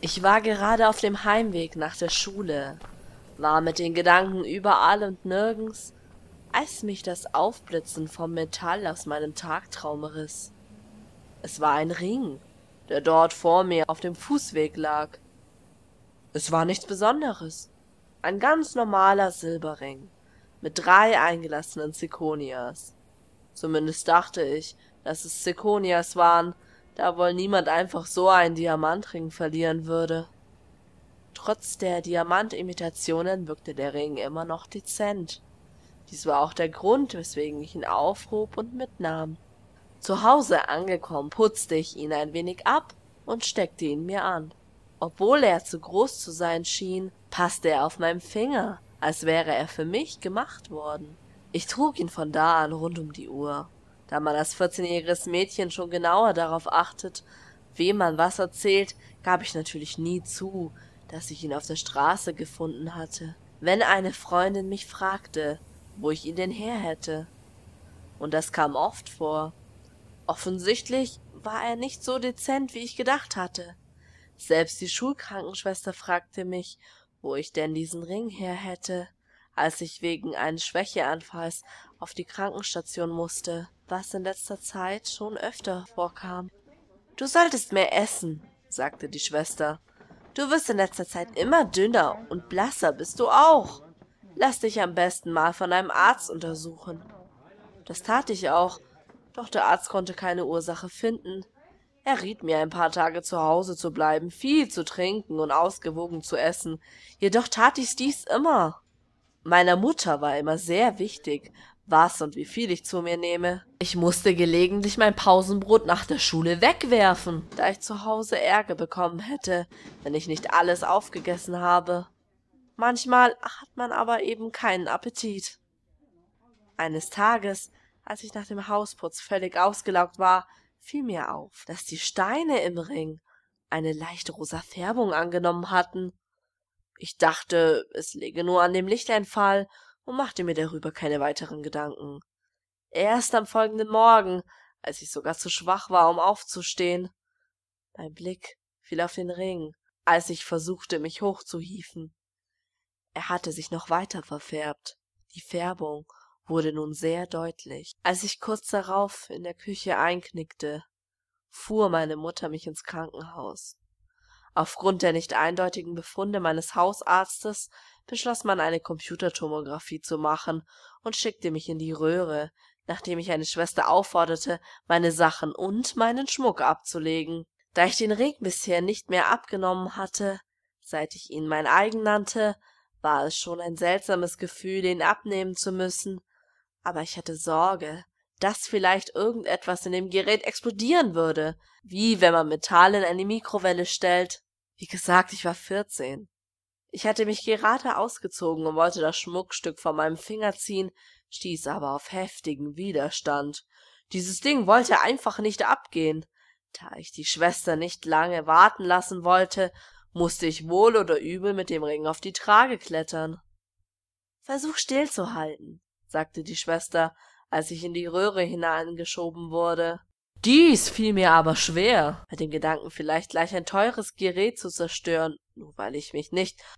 Ich war gerade auf dem Heimweg nach der Schule, war mit den Gedanken überall und nirgends, als mich das Aufblitzen vom Metall aus meinem Tagtraum riss. Es war ein Ring, der dort vor mir auf dem Fußweg lag. Es war nichts Besonderes, ein ganz normaler Silberring mit 3 eingelassenen Zirconias. Zumindest dachte ich, dass es Zirconias waren, da wohl niemand einfach so einen Diamantring verlieren würde. Trotz der Diamantimitationen wirkte der Ring immer noch dezent. Dies war auch der Grund, weswegen ich ihn aufhob und mitnahm. Zu Hause angekommen, putzte ich ihn ein wenig ab und steckte ihn mir an. Obwohl er zu groß zu sein schien, passte er auf meinem Finger, als wäre er für mich gemacht worden. Ich trug ihn von da an rund um die Uhr. Da man als 14-jähriges Mädchen schon genauer darauf achtet, wem man was erzählt, gab ich natürlich nie zu, dass ich ihn auf der Straße gefunden hatte, wenn eine Freundin mich fragte, wo ich ihn denn her hätte. Und das kam oft vor. Offensichtlich war er nicht so dezent, wie ich gedacht hatte. Selbst die Schulkrankenschwester fragte mich, wo ich denn diesen Ring her hätte, als ich wegen eines Schwächeanfalls auf die Krankenstation musste, was in letzter Zeit schon öfter vorkam. »Du solltest mehr essen«, sagte die Schwester. »Du wirst in letzter Zeit immer dünner und blasser bist du auch. Lass dich am besten mal von einem Arzt untersuchen.« Das tat ich auch, doch der Arzt konnte keine Ursache finden. Er riet mir, ein paar Tage zu Hause zu bleiben, viel zu trinken und ausgewogen zu essen. Jedoch tat ich dies immer. Meiner Mutter war immer sehr wichtig, was und wie viel ich zu mir nehme. Ich musste gelegentlich mein Pausenbrot nach der Schule wegwerfen, da ich zu Hause Ärger bekommen hätte, wenn ich nicht alles aufgegessen habe. Manchmal hat man aber eben keinen Appetit. Eines Tages, als ich nach dem Hausputz völlig ausgelaugt war, fiel mir auf, dass die Steine im Ring eine leicht rosa Färbung angenommen hatten. Ich dachte, es läge nur an dem Lichteinfall und machte mir darüber keine weiteren Gedanken. Erst am folgenden Morgen, als ich sogar zu schwach war, um aufzustehen. Mein Blick fiel auf den Ring, als ich versuchte, mich hochzuhieven. Er hatte sich noch weiter verfärbt. Die Färbung wurde nun sehr deutlich. Als ich kurz darauf in der Küche einknickte, fuhr meine Mutter mich ins Krankenhaus. Aufgrund der nicht eindeutigen Befunde meines Hausarztes beschloss man, eine Computertomographie zu machen und schickte mich in die Röhre, nachdem ich eine Schwester aufforderte, meine Sachen und meinen Schmuck abzulegen. Da ich den Ring bisher nicht mehr abgenommen hatte, seit ich ihn mein eigen nannte, war es schon ein seltsames Gefühl, ihn abnehmen zu müssen, aber ich hatte Sorge, dass vielleicht irgendetwas in dem Gerät explodieren würde, wie wenn man Metall in eine Mikrowelle stellt. Wie gesagt, ich war 14. Ich hatte mich gerade ausgezogen und wollte das Schmuckstück von meinem Finger ziehen, stieß aber auf heftigen Widerstand. Dieses Ding wollte einfach nicht abgehen. Da ich die Schwester nicht lange warten lassen wollte, musste ich wohl oder übel mit dem Ring auf die Trage klettern. »Versuch stillzuhalten«, sagte die Schwester, als ich in die Röhre hineingeschoben wurde. Dies fiel mir aber schwer, bei dem Gedanken, vielleicht gleich ein teures Gerät zu zerstören, nur weil ich mich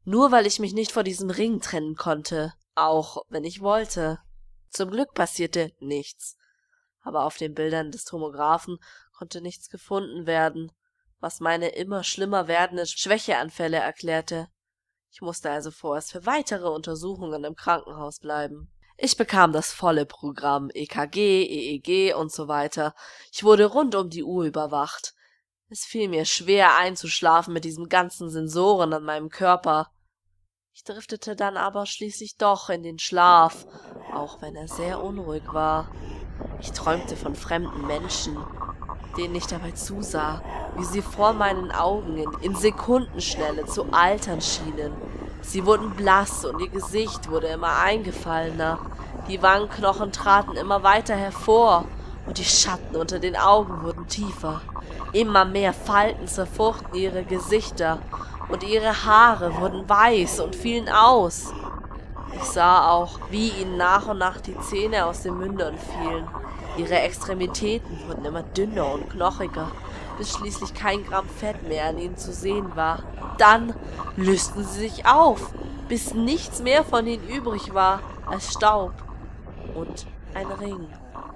nicht vor diesem Ring trennen konnte, auch wenn ich wollte. Zum Glück passierte nichts, aber auf den Bildern des Tomographen konnte nichts gefunden werden, was meine immer schlimmer werdenden Schwächeanfälle erklärte. Ich musste also vorerst für weitere Untersuchungen im Krankenhaus bleiben. Ich bekam das volle Programm, EKG, EEG und so weiter. Ich wurde rund um die Uhr überwacht. Es fiel mir schwer einzuschlafen mit diesen ganzen Sensoren an meinem Körper. Ich driftete dann aber schließlich doch in den Schlaf, auch wenn er sehr unruhig war. Ich träumte von fremden Menschen, denen ich dabei zusah, wie sie vor meinen Augen in Sekundenschnelle zu altern schienen. Sie wurden blass und ihr Gesicht wurde immer eingefallener. Die Wangenknochen traten immer weiter hervor und die Schatten unter den Augen wurden tiefer. Immer mehr Falten zerfurchten ihre Gesichter und ihre Haare wurden weiß und fielen aus. Ich sah auch, wie ihnen nach und nach die Zähne aus den Mündern fielen. Ihre Extremitäten wurden immer dünner und knochiger. bis schließlich kein Gramm Fett mehr an ihnen zu sehen war. Dann lösten sie sich auf, bis nichts mehr von ihnen übrig war als Staub und ein Ring.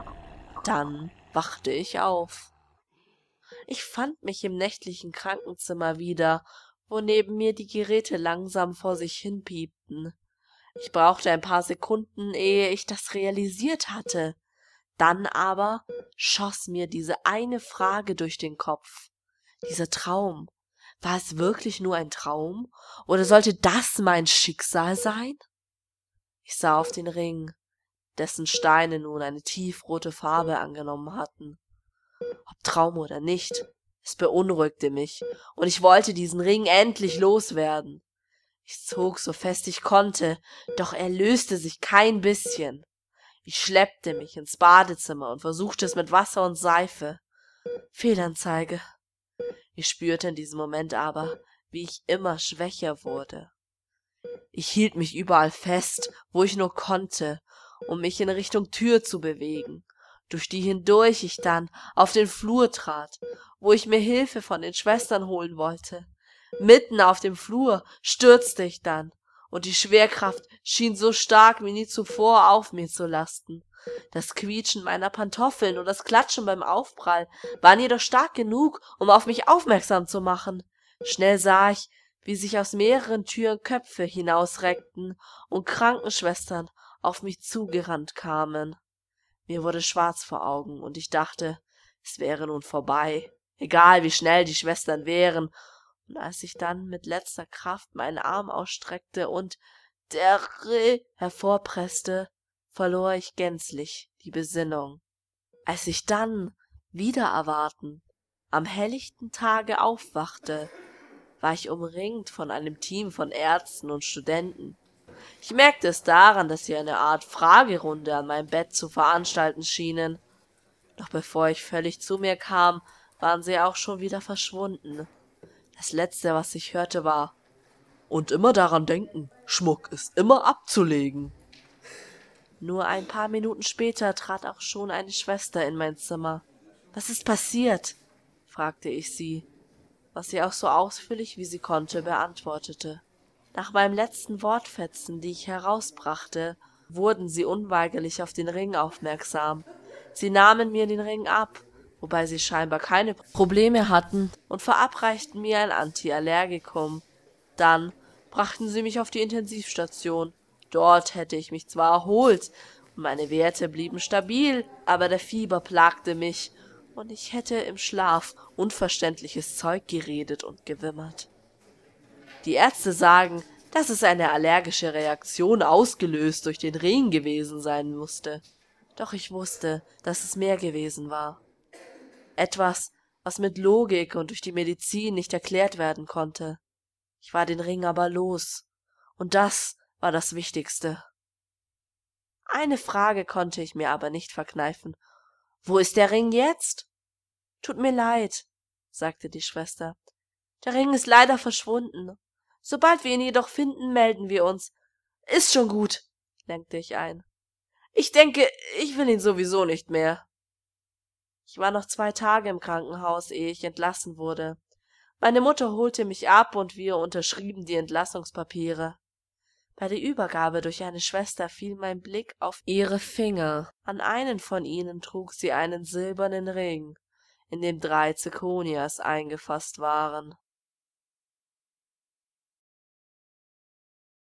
Dann wachte ich auf. Ich fand mich im nächtlichen Krankenzimmer wieder, wo neben mir die Geräte langsam vor sich hin piepten. Ich brauchte ein paar Sekunden, ehe ich das realisiert hatte. Dann aber schoss mir diese eine Frage durch den Kopf. Dieser Traum. War es wirklich nur ein Traum? Oder sollte das mein Schicksal sein? Ich sah auf den Ring, dessen Steine nun eine tiefrote Farbe angenommen hatten. Ob Traum oder nicht, es beunruhigte mich, und ich wollte diesen Ring endlich loswerden. Ich zog so fest ich konnte, doch er löste sich kein bisschen. Ich schleppte mich ins Badezimmer und versuchte es mit Wasser und Seife. Fehlanzeige. Ich spürte in diesem Moment aber, wie ich immer schwächer wurde. Ich hielt mich überall fest, wo ich nur konnte, um mich in Richtung Tür zu bewegen, durch die hindurch ich dann auf den Flur trat, wo ich mir Hilfe von den Schwestern holen wollte. Mitten auf dem Flur stürzte ich dann, und die Schwerkraft schien so stark wie nie zuvor auf mir zu lasten. Das Quietschen meiner Pantoffeln und das Klatschen beim Aufprall waren jedoch stark genug, um auf mich aufmerksam zu machen. Schnell sah ich, wie sich aus mehreren Türen Köpfe hinausreckten und Krankenschwestern auf mich zugerannt kamen. Mir wurde schwarz vor Augen, und ich dachte, es wäre nun vorbei, egal wie schnell die Schwestern wären. Und als ich dann mit letzter Kraft meinen Arm ausstreckte und der hervorpresste, verlor ich gänzlich die Besinnung. Als ich dann, wider Erwarten, am helllichten Tage aufwachte, war ich umringt von einem Team von Ärzten und Studenten. Ich merkte es daran, dass sie eine Art Fragerunde an meinem Bett zu veranstalten schienen. Doch bevor ich völlig zu mir kam, waren sie auch schon wieder verschwunden. Das Letzte, was ich hörte, war: „Und immer daran denken, Schmuck ist immer abzulegen." Nur ein paar Minuten später trat auch schon eine Schwester in mein Zimmer. »Was ist passiert?« fragte ich sie, was sie auch so ausführlich wie sie konnte beantwortete. Nach meinem letzten Wortfetzen, die ich herausbrachte, wurden sie unweigerlich auf den Ring aufmerksam. Sie nahmen mir den Ring ab, wobei sie scheinbar keine Probleme hatten, und verabreichten mir ein Antiallergikum. Dann brachten sie mich auf die Intensivstation. Dort hätte ich mich zwar erholt und meine Werte blieben stabil, aber der Fieber plagte mich, und ich hätte im Schlaf unverständliches Zeug geredet und gewimmert. Die Ärzte sagen, dass es eine allergische Reaktion ausgelöst durch den Ring gewesen sein musste. Doch ich wusste, dass es mehr gewesen war. Etwas, was mit Logik und durch die Medizin nicht erklärt werden konnte. Ich war den Ring aber los, und das war das Wichtigste. Eine Frage konnte ich mir aber nicht verkneifen. »Wo ist der Ring jetzt?« »Tut mir leid«, sagte die Schwester. »Der Ring ist leider verschwunden. Sobald wir ihn jedoch finden, melden wir uns.« »Ist schon gut«, lenkte ich ein. »Ich denke, ich will ihn sowieso nicht mehr.« Ich war noch 2 Tage im Krankenhaus, ehe ich entlassen wurde. Meine Mutter holte mich ab, und wir unterschrieben die Entlassungspapiere. Bei der Übergabe durch eine Schwester fiel mein Blick auf ihre Finger. An einen von ihnen trug sie einen silbernen Ring, in dem 3 Zirkonias eingefasst waren.